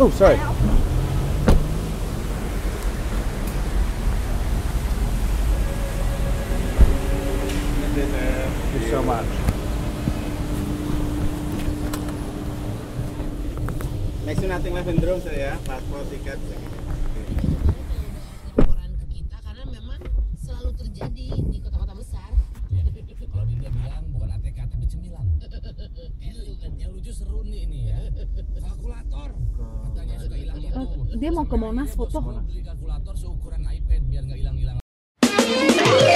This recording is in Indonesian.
Oh, sorry. Thank you so much. Next to nothing left in the room saya, paspor, tiket. Laporan ke kita karena memang selalu terjadi di kota-kota besar. Kalau dia bilang bukan ATK tapi cemilan. Yang lucu seru nih ini ya. Kalkulator. Katanya suka hilang itu. Dia mau ke Monas foto. Beli kalkulator seukuran iPad biar nggak hilang-hilang.